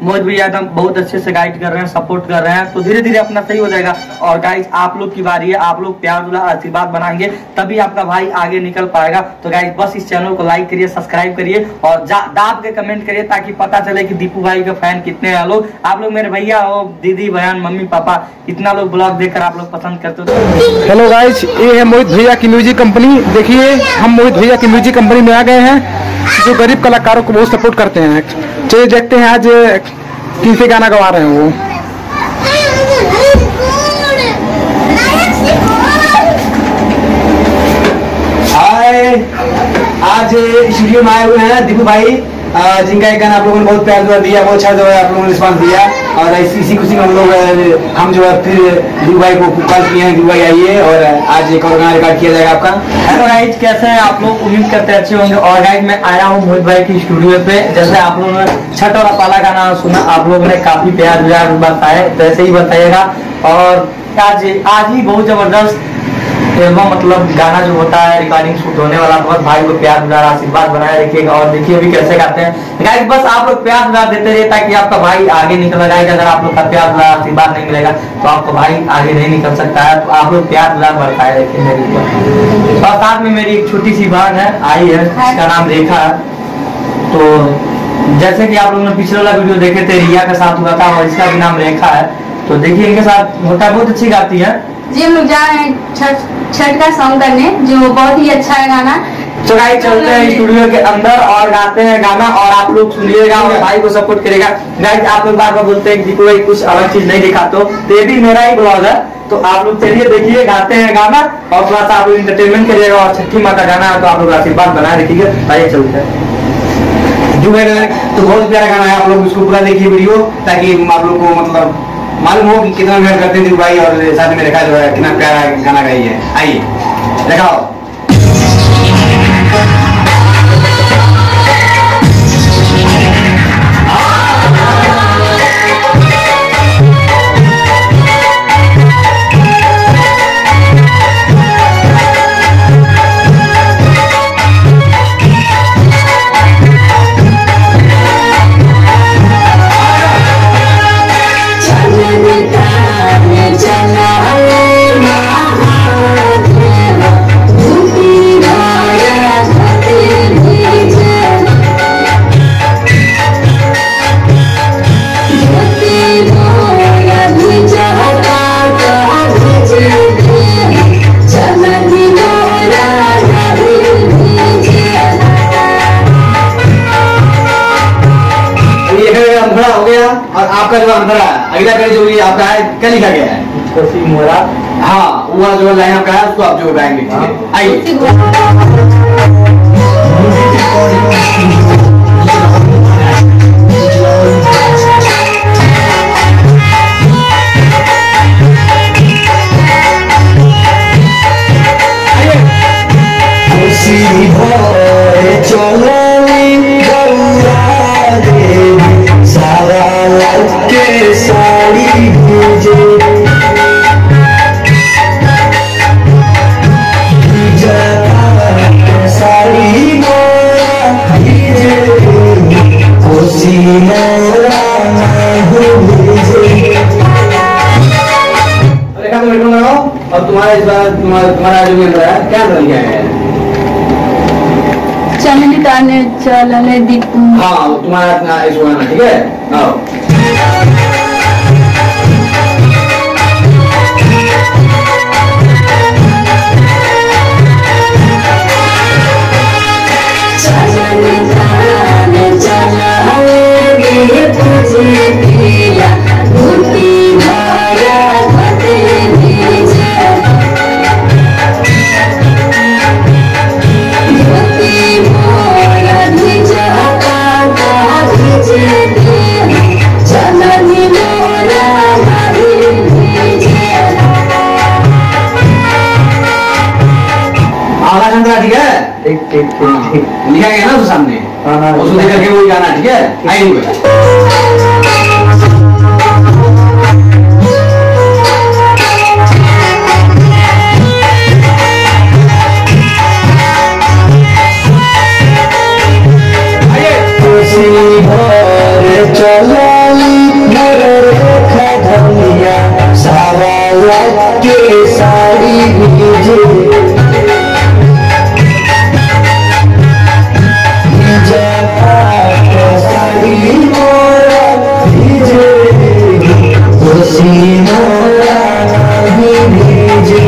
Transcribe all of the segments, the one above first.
मोहित भैया एकदम बहुत अच्छे से गाइड कर रहे हैं, सपोर्ट कर रहे हैं, तो धीरे धीरे अपना सही हो जाएगा। और गाइज आप लोग की बारी है, आप लोग प्यार दुलार आशीर्वाद बनाएंगे तभी आपका भाई आगे निकल पाएगा। तो गाइज बस इस चैनल को लाइक करिए, सब्सक्राइब करिए और दाब के कमेंट करिए ताकि पता चले कि दीपू भाई के फैन कितने हैं लोग। आप लोग मेरे भैया हो, दीदी बहन मम्मी पापा, कितना लोग ब्लॉग देखकर आप लोग पसंद करते हो। हेलो गाइज, ये है मोहित भैया की म्यूजिक कंपनी। देखिए हम मोहित भैया की म्यूजिक कंपनी में आ गए हैं जो गरीब कलाकारों को बहुत सपोर्ट करते हैं। चलिए देखते हैं आज किनसे गाना गवा रहे हैं वो। आज स्टूडियो में आए हुए हैं दीपू भाई, जिनका एक गाना आप लोगों ने बहुत प्यार दुआ दिया, बहुत अच्छा जो है आप लोगों ने रिस्पॉन्स दिया। और इसी खुशी में हम जो है फिर दीपू भाई को कॉल किए हैं, दीपू भाई आइए और आज एक और गाना रिकॉर्ड किया जाएगा आपका। हेलो गाइज, कैसे हैं आप लोग? उम्मीद करते हैं अच्छे होंगे। और गाइज मैं आया हूँ मोहित भाई की स्टूडियो पे। जैसे आप लोगों ने छठ और पाला गाना सुना, आप लोगों ने काफी प्यार बताया, तो ऐसे ही बताइएगा। और आज ही बहुत जबरदस्त एल्बम मतलब गाना जो होता है रिकॉर्डिंग शूट होने वाला, बहुत भाई को प्यार दुलार आशीर्वाद बनाए रखिएगा। और देखिए अभी कैसे गाते हैं गाइस, बस आप लोग प्यार दुलार देते रहिए ताकि आपका भाई आगे निकल जाएगा। अगर आप लोग का प्यार दुलार आशीर्वाद नहीं मिलेगा तो आपका भाई आगे नहीं निकल सकता है। तो आप लोग प्यार दुलार बरताए रखिए मेरे ऊपर। और साथ में मेरी एक छोटी सी बहन है आई है, इसका नाम रेखा है। तो जैसे कि आप लोगों ने पिछले वाला वीडियो देखे थे, रिया के साथ हुआ था और इसका भी नाम रेखा है। तो देखिए इनके साथ होता है, बहुत अच्छी गाती है जी। हम लोग जा रहे हैं छठ का सॉन्ग करने, जो बहुत ही अच्छा है गाना। तो गाइस चलते हैं स्टूडियो के अंदर और गाते हैं गाना और आप लोग सुनिएगा और भाई को सपोर्ट करेगा। गाइस आप लोग बार बार बोलते हैं कि कोई कुछ अलग चीज नहीं दिखाते हो, तो ये भी मेरा ही ब्लॉग है। तो आप लोग चलिए देखिए, गाते हैं गाना और थोड़ा सा आप लोग इंटरटेनमेंट करिएगा। और छठी माँ का गाना है तो आप लोग आशीर्वाद बनाए रखिएगा। आइए चलते हैं। जो है तो बहुत प्यारा गाना है, आप लोग उसको पूरा देखिए वीडियो, ताकि आप लोग को मतलब मालूम हो कि कितना मेहनत करते हैं दीपू भाई। और साथ में रेखा जो है कितना प्यारा गाना गाई है। आइए दिखाओ। हो गया। और आपका जो अंतरा अगला पेज जो आपका है क्या लिखा गया है? खुशी मोरा। हाँ वो जो लाइन आपका है उसको आप जो गाएंगे। आइए और तुम्हारा इस बार तुम्हारा जो मिल रहा है क्या मिल गया है? चलने ताने चलने दीपू। हाँ तुम्हारा इस गाना ठीक है। आओ ठीक है। ठीक लिखा गया ना तो सामने, उसको देख करके वही गाना ठीक है। आइए चलो के साड़ी भीजे साड़ी मोरा भीजे खुशी मोरा भीजे।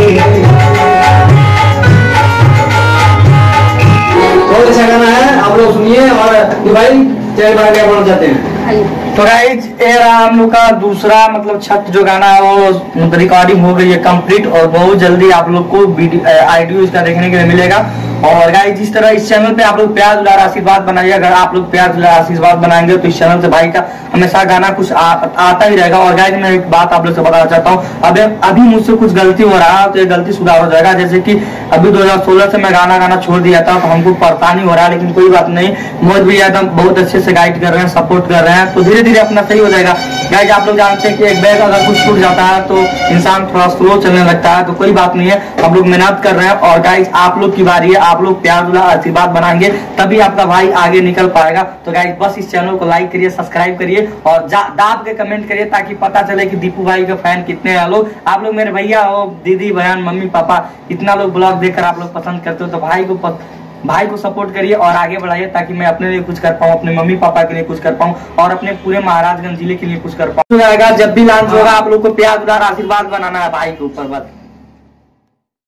बहुत अच्छा गाना है, आप लोग सुनिए। और भाई चैनल पर क्या बोलना चाहते हैं? तो गाइज ये रहा हम लोग का दूसरा मतलब छठ जो गाना है वो रिकॉर्डिंग हो गई है कंप्लीट, और बहुत जल्दी आप लोग को ऑडियो इसका देखने के लिए मिलेगा। और गाइज जिस तरह इस चैनल पे आप लोग प्यार दुलार आशीर्वाद बनाइए, अगर आप लोग प्यार दुलार आशीर्वाद बनाएंगे तो इस चैनल से भाई का हमेशा गाना कुछ आता ही रहेगा। और गाइज मैं एक बात आप लोग से बताना चाहता हूँ, अभी मुझसे कुछ गलती हो रहा है तो ये गलती सुधार हो जाएगा। जैसे कि अभी 2016 से मैं गाना छोड़ दिया था तो हमको परेशानी हो रहा है, लेकिन कोई बात नहीं, मोहित भैया एकदम बहुत अच्छे से गाइड कर रहे हैं, सपोर्ट कर रहे हैं, तो धीरे धीरे अपना सही हो जाएगा। गाइज आप लोग जानते हैं कि एक बैग अगर कुछ टूट जाता है तो इंसान थोड़ा स्लो चलने लगता है, तो कोई बात नहीं है, हम लोग मेहनत कर रहे हैं। और गाइज आप लोग की बारी है, आप लोग प्यार दुलार आशीर्वाद बनाएंगे तभी आपका भाई आगे निकल पाएगा। तो गाइज बस इस चैनल को लाइक करिए, सब्सक्राइब करिए और दाब के कमेंट करिए ताकि पता चले कि दीपू भाई के फैन कितने हैं लोग। आप लोग मेरे भैया हो, दीदी बहन मम्मी पापा इतना लोग ब्लॉग देखकर आप लोग पसंद करते हो, तो भाई को सपोर्ट करिए और आगे बढ़ाइए ताकि मैं अपने लिए कुछ कर पाऊँ, अपने मम्मी पापा के लिए कुछ कर पाऊँ और अपने पूरे महाराजगंज जिले के लिए कुछ कर पाऊँ। जब भी लॉन्च होगा आप लोग को प्यार दुलार आशीर्वाद बनाना है भाई के ऊपर बस।